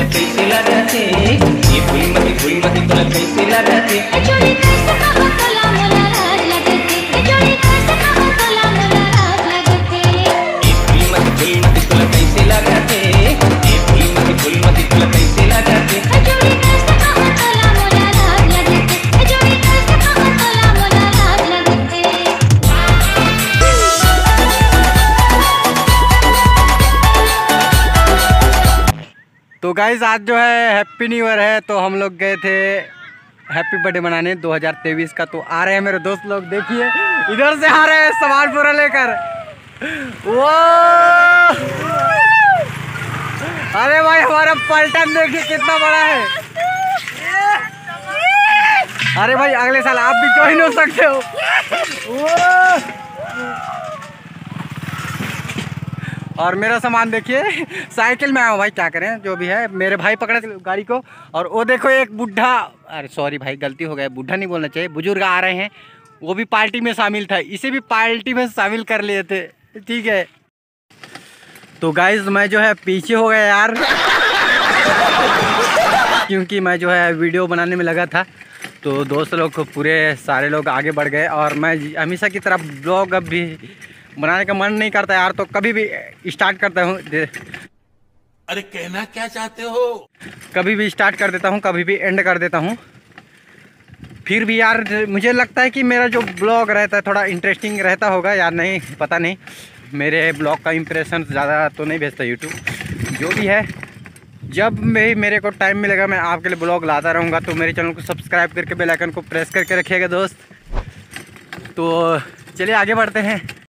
कैसे लगाते, ये फूलमती तोला कैसे लगाते, जोड़ी कैसे कहो तोला मोला राज लगते, जोड़ी कैसे कहो तोला मोला राज लगते, ये फूलमती तोला कैसे लगाते, ये फूलमती तोला कैसे लगाते, जोड़ी कैसे कहो तोला मोला राज लगते, जोड़ी कैसे कहो तोला मोला राज लगते। तो गाइस आज जो है हैप्पी न्यू ईयर है, तो हम लोग गए थे हैप्पी बर्थडे मनाने 2023 का। तो आ रहे हैं मेरे दोस्त लोग, देखिए इधर से आ रहे हैं सामान पूरा लेकर। वो अरे भाई हमारा पलटन देखिए कितना बड़ा है। अरे भाई अगले साल आप भी ज्वाइन हो सकते हो। और मेरा सामान देखिए, साइकिल में आया हूँ भाई, क्या करें जो भी है। मेरे भाई पकड़े गाड़ी को, और वो देखो एक बुढ़ा, अरे सॉरी भाई गलती हो गया, बुढ़ा नहीं बोलना चाहिए, बुजुर्ग आ रहे हैं, वो भी पार्टी में शामिल था, इसे भी पार्टी में शामिल कर लिए थे, ठीक है। तो गाइज मैं जो है पीछे हो गया यार, क्योंकि मैं जो है वीडियो बनाने में लगा था। तो दोस्त लोग पूरे सारे लोग आगे बढ़ गए, और मैं हमेशा की तरह ब्लॉग अब भी बनाने का मन नहीं करता यार, तो कभी भी स्टार्ट करता हूँ। अरे कहना क्या चाहते हो? कभी भी स्टार्ट कर देता हूँ, कभी भी एंड कर देता हूँ। फिर भी यार मुझे लगता है कि मेरा जो ब्लॉग रहता है थोड़ा इंटरेस्टिंग रहता होगा यार, नहीं पता नहीं, मेरे ब्लॉग का इम्प्रेशन ज़्यादा तो नहीं भेजता यूट्यूब। जो भी है, जब मेरे को टाइम मिलेगा मैं आपके लिए ब्लॉग लाता रहूँगा। तो मेरे चैनल को सब्सक्राइब करके बेल आइकन को प्रेस करके रखिएगा दोस्त। तो चलिए आगे बढ़ते हैं।